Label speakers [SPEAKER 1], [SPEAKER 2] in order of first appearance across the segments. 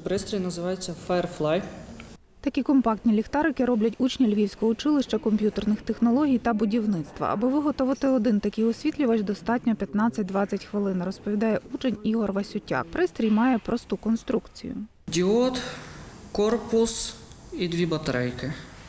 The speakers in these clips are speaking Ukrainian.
[SPEAKER 1] Пристрій називається Firefly.
[SPEAKER 2] Такі компактні ліхтарики роблять учні Львівського училища комп'ютерних технологій та будівництва. Аби виготовити один такий освітлювач, достатньо 15-20 хвилин, розповідає учень Ігор Васютяк. Пристрій має просту конструкцію.
[SPEAKER 1] Діод, корпус і 2 батарейки.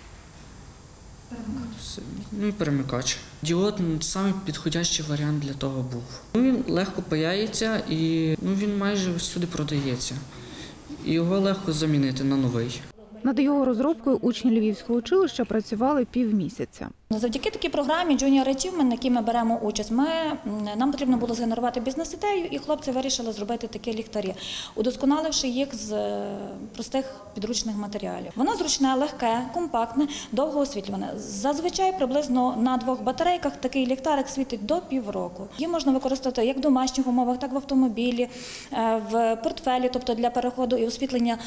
[SPEAKER 1] Ну і перемикач. Діод – самий підходящий варіант для того був. Він легко паяється і він майже всюди продається. І його легко замінити на новий.
[SPEAKER 2] Над його розробкою учні Львівського училища працювали півмісяця.
[SPEAKER 3] Завдяки такій програмі Junior Achievement, на якій ми беремо участь, нам потрібно було згенерувати бізнес-ідею, і хлопці вирішили зробити такі ліхтарі, удосконаливши їх з простих підручних матеріалів. Воно зручне, легке, компактне, довго освітлюване. Зазвичай приблизно на 2 батарейках такий ліхтарик світить до півроку. Її можна використовувати як в домашніх умовах, так і в автомобілі, в портфелі, тобто для переходу і освітлення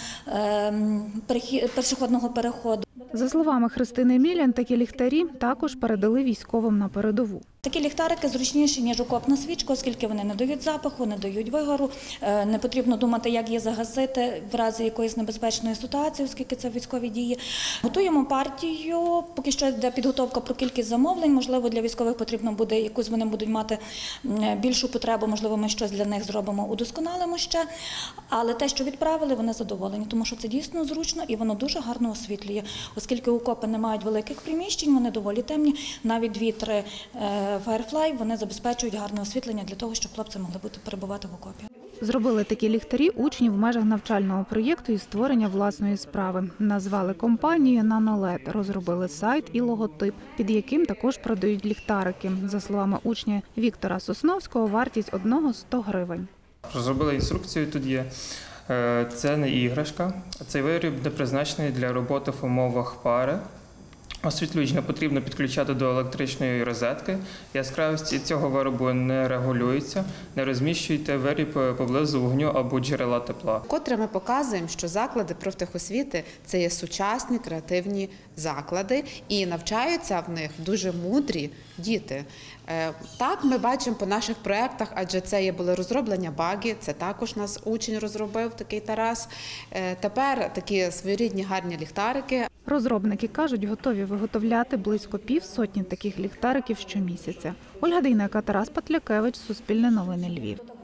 [SPEAKER 3] пішохідного переходу.
[SPEAKER 2] За словами Христини Мілян, такі ліхтарі також передали військовим на передову.
[SPEAKER 3] Такі ліхтарики зручніші, ніж окопна свічка, оскільки вони не дають запаху, не дають вигору. Не потрібно думати, як її загасити в разі якоїсь небезпечної ситуації, оскільки це військові дії. Готуємо партію, поки що йде підготовка про кількість замовлень. Можливо, для військових потрібно буде, якусь вони будуть мати більшу потребу, можливо, ми щось для них зробимо, удосконалимо ще. Але те, що відправили, вони задоволені, тому що це дійсно зручно і воно дуже гарно освітлює. Оскільки окопи не мають великих приміщень, вони доволі темні, навіть 2-3 Firefly, вони забезпечують гарне освітлення для того, щоб хлопці могли перебувати в окопі.
[SPEAKER 2] Зробили такі ліхтарі учні в межах навчального проєкту із створення власної справи. Назвали компанію «Нанолед», розробили сайт і логотип, під яким також продають ліхтарики. За словами учня Віктора Сосновського, вартість одного – 100 гривень.
[SPEAKER 4] Розробили інструкцію, тут є. Це не іграшка, цей виріб буде призначений для роботи в умовах пари. Освітлювач не потрібно підключати до електричної розетки. Яскравість цього виробу не регулюється. Не розміщуйте виріб поблизу вогню або джерела тепла.
[SPEAKER 5] Вкотре ми показуємо, що заклади профтехосвіти – це є сучасні креативні заклади і навчаються в них дуже мудрі діти. Так, ми бачимо по наших проєктах, адже це були розроблення баги, це також нас учень розробив, такий Тарас. Тепер такі своєрідні гарні ліхтарики.
[SPEAKER 2] Розробники кажуть, готові виготовляти близько півсотні таких ліхтариків щомісяця. Ольга Дейнека, Тарас Патлякевич, Суспільне новини, Львів.